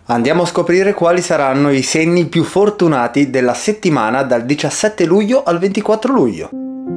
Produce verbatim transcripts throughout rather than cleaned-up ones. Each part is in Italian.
Andiamo a scoprire quali saranno i segni più fortunati della settimana dal diciassette luglio al ventiquattro luglio.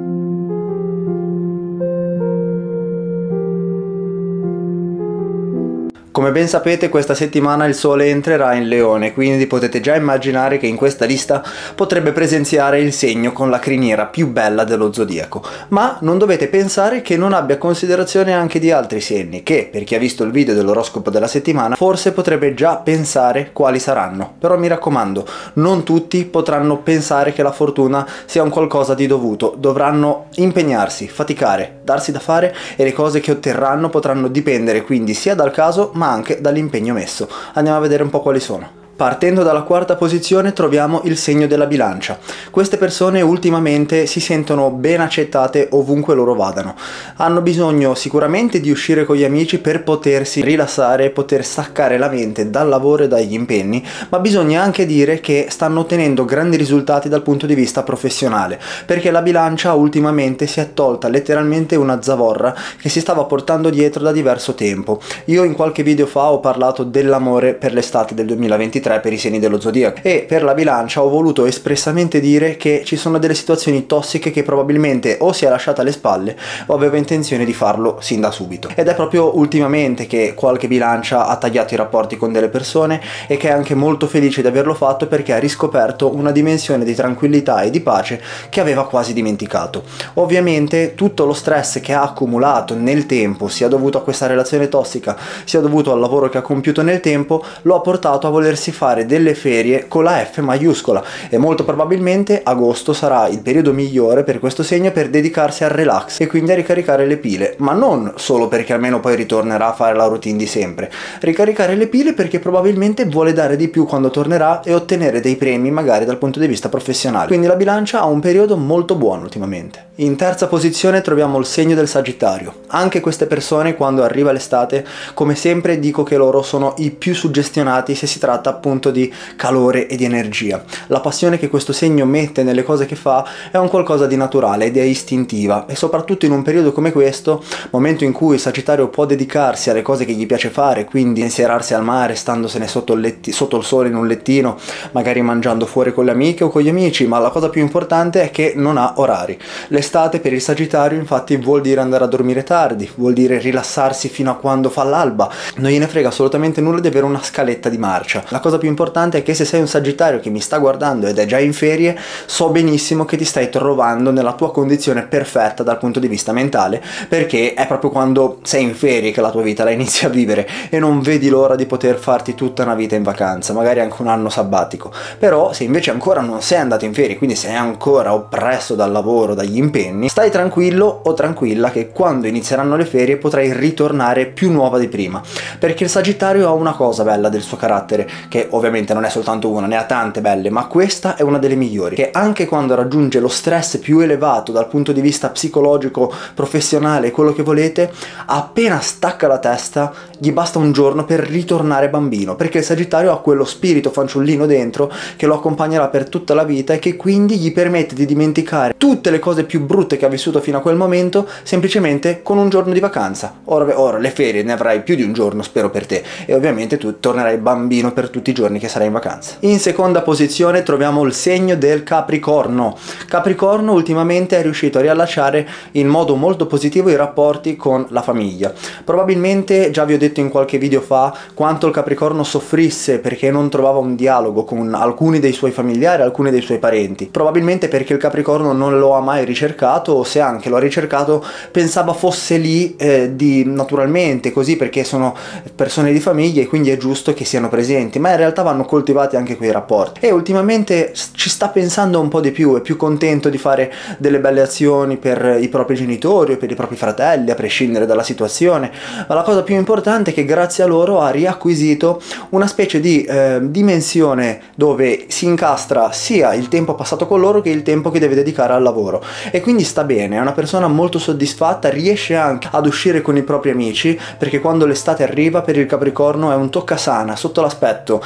Come ben sapete, questa settimana il Sole entrerà in Leone, quindi potete già immaginare che in questa lista potrebbe presenziare il segno con la criniera più bella dello zodiaco. Ma non dovete pensare che non abbia considerazione anche di altri segni, che per chi ha visto il video dell'oroscopo della settimana forse potrebbe già pensare quali saranno. Però mi raccomando, non tutti potranno pensare che la fortuna sia un qualcosa di dovuto, dovranno impegnarsi, faticare, darsi da fare e le cose che otterranno potranno dipendere quindi sia dal caso ma anche dall'impegno messo. Andiamo a vedere un po' quali sono. Partendo dalla quarta posizione troviamo il segno della bilancia. Queste persone ultimamente si sentono ben accettate ovunque loro vadano. Hanno bisogno sicuramente di uscire con gli amici per potersi rilassare, poter staccare la mente dal lavoro e dagli impegni, ma bisogna anche dire che stanno ottenendo grandi risultati dal punto di vista professionale, perché la bilancia ultimamente si è tolta letteralmente una zavorra che si stava portando dietro da diverso tempo. Io in qualche video fa ho parlato dell'amore per l'estate del duemilaventitré per i segni dello zodiaco e per la bilancia ho voluto espressamente dire che ci sono delle situazioni tossiche che probabilmente o si è lasciata alle spalle o aveva intenzione di farlo sin da subito, ed è proprio ultimamente che qualche bilancia ha tagliato i rapporti con delle persone e che è anche molto felice di averlo fatto perché ha riscoperto una dimensione di tranquillità e di pace che aveva quasi dimenticato. Ovviamente tutto lo stress che ha accumulato nel tempo, sia dovuto a questa relazione tossica sia dovuto al lavoro che ha compiuto nel tempo, lo ha portato a volersi fare delle ferie con la F maiuscola e molto probabilmente agosto sarà il periodo migliore per questo segno per dedicarsi al relax e quindi a ricaricare le pile, ma non solo perché almeno poi ritornerà a fare la routine di sempre, ricaricare le pile perché probabilmente vuole dare di più quando tornerà e ottenere dei premi magari dal punto di vista professionale, quindi la bilancia ha un periodo molto buono ultimamente. In terza posizione troviamo il segno del Sagittario. Anche queste persone quando arriva l'estate, come sempre dico che loro sono i più suggestionati se si tratta appunto di calore e di energia. La passione che questo segno mette nelle cose che fa è un qualcosa di naturale ed è istintiva, e soprattutto in un periodo come questo, momento in cui il Sagittario può dedicarsi alle cose che gli piace fare, quindi insierarsi al mare, standosene sotto il, letti, sotto il sole in un lettino, magari mangiando fuori con le amiche o con gli amici, ma la cosa più importante è che non ha orari. L'estate per il Sagittario infatti vuol dire andare a dormire tardi, vuol dire rilassarsi fino a quando fa l'alba, non gliene frega assolutamente nulla di avere una scaletta di marcia. La cosa più importante è che se sei un Sagittario che mi sta guardando ed è già in ferie, so benissimo che ti stai trovando nella tua condizione perfetta dal punto di vista mentale, perché è proprio quando sei in ferie che la tua vita la inizi a vivere e non vedi l'ora di poter farti tutta una vita in vacanza, magari anche un anno sabbatico. Però se invece ancora non sei andato in ferie, quindi sei ancora oppresso dal lavoro, dagli impegni, stai tranquillo o tranquilla che quando inizieranno le ferie potrai ritornare più nuova di prima, perché il Sagittario ha una cosa bella del suo carattere, che ovviamente non è soltanto una, ne ha tante belle, ma questa è una delle migliori, che anche quando raggiunge lo stress più elevato dal punto di vista psicologico, professionale, quello che volete, appena stacca la testa gli basta un giorno per ritornare bambino, perché il Sagittario ha quello spirito fanciullino dentro che lo accompagnerà per tutta la vita e che quindi gli permette di dimenticare tutte le cose più brutte che ha vissuto fino a quel momento semplicemente con un giorno di vacanza. Ora, ora le ferie ne avrai più di un giorno, spero per te, e ovviamente tu tornerai bambino per tutti i giorni che sarai in vacanza. In seconda posizione troviamo il segno del Capricorno. Capricorno ultimamente è riuscito a riallacciare in modo molto positivo i rapporti con la famiglia. Probabilmente già vi ho detto in qualche video fa quanto il Capricorno soffrisse perché non trovava un dialogo con alcuni dei suoi familiari, alcuni dei suoi parenti, probabilmente perché il Capricorno non lo ha mai ricercato, o se anche lo ha ricercato pensava fosse lì eh, di naturalmente così perché sono persone di famiglia e quindi è giusto che siano presenti, ma in realtà vanno coltivati anche quei rapporti, e ultimamente ci sta pensando un po' di più, è più contento di fare delle belle azioni per i propri genitori o per i propri fratelli, a prescindere dalla situazione, ma la cosa più importante è che grazie a loro ha riacquisito una specie di eh, dimensione dove si incastra sia il tempo passato con loro che il tempo che deve dedicare al lavoro, e quindi sta bene, è una persona molto soddisfatta, riesce anche ad uscire con i propri amici, perché quando l'estate arriva per il Capricorno è un toccasana sotto l'aspetto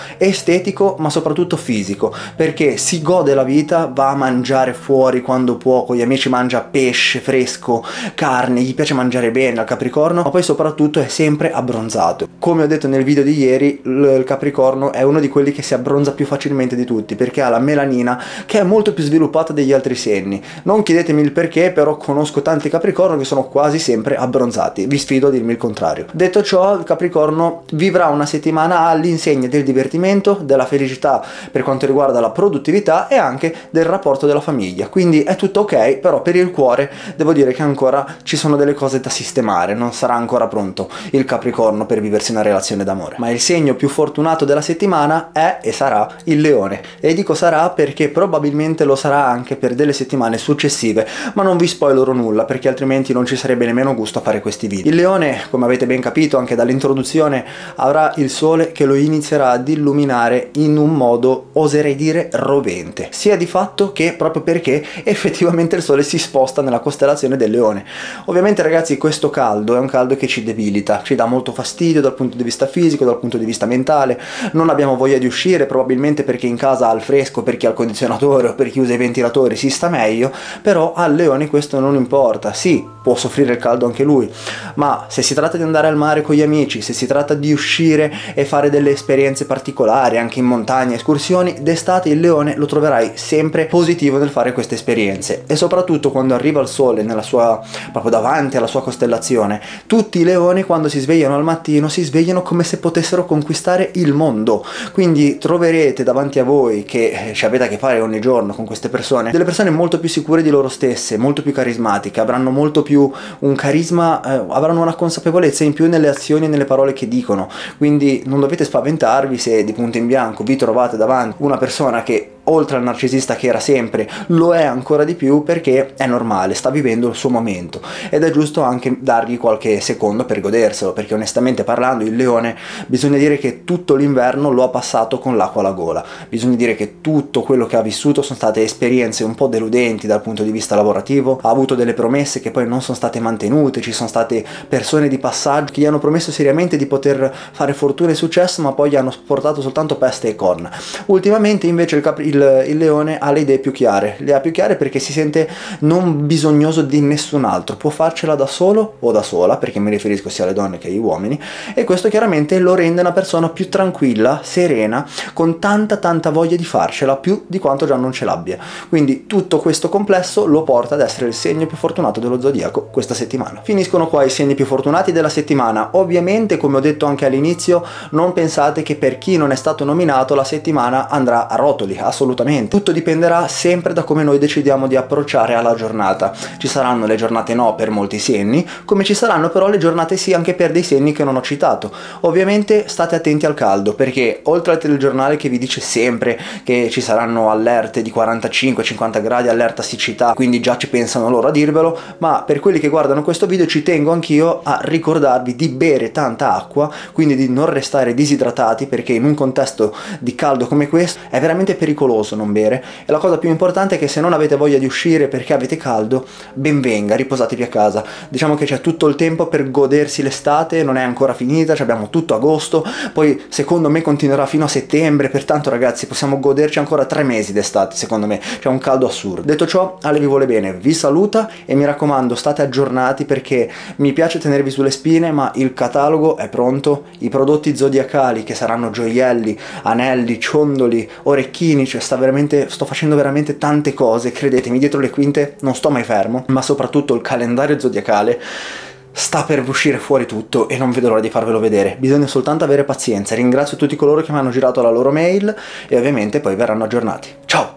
estetico ma soprattutto fisico, perché si gode la vita, va a mangiare fuori quando può, con gli amici mangia pesce fresco, carne, gli piace mangiare bene al Capricorno, ma poi soprattutto è sempre abbronzato. Come ho detto nel video di ieri, il Capricorno è uno di quelli che si abbronza più facilmente di tutti, perché ha la melanina che è molto più sviluppata degli altri segni. Non chiedetemi il perché, però conosco tanti Capricorno che sono quasi sempre abbronzati, vi sfido a dirmi il contrario. Detto ciò, il Capricorno vivrà una settimana all'insegna del divertimento, della felicità per quanto riguarda la produttività e anche del rapporto della famiglia, quindi è tutto ok, però per il cuore devo dire che ancora ci sono delle cose da sistemare, non sarà ancora pronto il Capricorno per viversi una relazione d'amore. Ma il segno più fortunato della settimana è e sarà il Leone, e dico sarà perché probabilmente lo sarà anche per delle settimane successive, ma non vi spoilerò nulla perché altrimenti non ci sarebbe nemmeno gusto a fare questi video. Il Leone, come avete ben capito anche dall'introduzione, avrà il sole che lo inizierà ad illuminare in un modo, oserei dire, rovente, sia di fatto che proprio perché effettivamente il sole si sposta nella costellazione del Leone. Ovviamente ragazzi, questo caldo è un caldo che ci debilita, ci dà molto fastidio dal punto di vista fisico, dal punto di vista mentale, non abbiamo voglia di uscire, probabilmente perché in casa al fresco, per chi ha il condizionatore o per chi usa i ventilatori si sta meglio, però al Leone questo non importa. Sì, può soffrire il caldo anche lui, ma se si tratta di andare al mare con gli amici, se si tratta di uscire e fare delle esperienze particolari anche in montagna, escursioni, d'estate il Leone lo troverai sempre positivo nel fare queste esperienze. E soprattutto quando arriva il sole nella sua, proprio davanti alla sua costellazione, tutti i leoni quando si svegliano al mattino si svegliano come se potessero conquistare il mondo, quindi troverete davanti a voi, che ci avete a che fare ogni giorno con queste persone, delle persone molto più sicure di loro stesse, molto più carismatiche, avranno molto più un carisma, eh, avranno una consapevolezza in più nelle azioni e nelle parole che dicono, quindi non dovete spaventarvi se di punto in bianco vi trovate davanti una persona che oltre al narcisista che era sempre, lo è ancora di più, perché è normale, sta vivendo il suo momento ed è giusto anche dargli qualche secondo per goderselo, perché onestamente parlando il Leone bisogna dire che tutto l'inverno lo ha passato con l'acqua alla gola, bisogna dire che tutto quello che ha vissuto sono state esperienze un po' deludenti dal punto di vista lavorativo, ha avuto delle promesse che poi non sono state mantenute, ci sono state persone di passaggio che gli hanno promesso seriamente di poter fare fortuna e successo, ma poi gli hanno portato soltanto peste e corna. Ultimamente invece il, Capri Il, il Leone ha le idee più chiare, le ha più chiare perché si sente non bisognoso di nessun altro, può farcela da solo o da sola, perché mi riferisco sia alle donne che agli uomini, e questo chiaramente lo rende una persona più tranquilla, serena, con tanta tanta voglia di farcela, più di quanto già non ce l'abbia. Quindi tutto questo complesso lo porta ad essere il segno più fortunato dello zodiaco questa settimana. Finiscono qua i segni più fortunati della settimana. Ovviamente, come ho detto anche all'inizio, non pensate che per chi non è stato nominato la settimana andrà a rotoli, assolutamente. Tutto dipenderà sempre da come noi decidiamo di approcciare alla giornata. Ci saranno le giornate no per molti segni, come ci saranno però le giornate sì anche per dei segni che non ho citato. Ovviamente state attenti al caldo, perché oltre al telegiornale che vi dice sempre che ci saranno allerte di quarantacinque cinquanta gradi, allerta siccità, quindi già ci pensano loro a dirvelo, ma per quelli che guardano questo video ci tengo anch'io a ricordarvi di bere tanta acqua, quindi di non restare disidratati, perché in un contesto di caldo come questo è veramente pericoloso non bere. E la cosa più importante è che se non avete voglia di uscire perché avete caldo, ben venga, riposatevi a casa. Diciamo che c'è tutto il tempo per godersi l'estate, non è ancora finita, abbiamo tutto agosto, poi secondo me continuerà fino a settembre, pertanto ragazzi possiamo goderci ancora tre mesi d'estate, secondo me c'è un caldo assurdo. Detto ciò, Ale vi vuole bene, vi saluta e mi raccomando state aggiornati, perché mi piace tenervi sulle spine, ma il catalogo è pronto, i prodotti zodiacali che saranno gioielli, anelli, ciondoli, orecchini, cioè sta veramente, sto facendo veramente tante cose, credetemi, dietro le quinte non sto mai fermo, ma soprattutto il calendario zodiacale sta per uscire fuori tutto e non vedo l'ora di farvelo vedere. Bisogna soltanto avere pazienza. Ringrazio tutti coloro che mi hanno girato la loro mail e ovviamente poi verranno aggiornati. Ciao!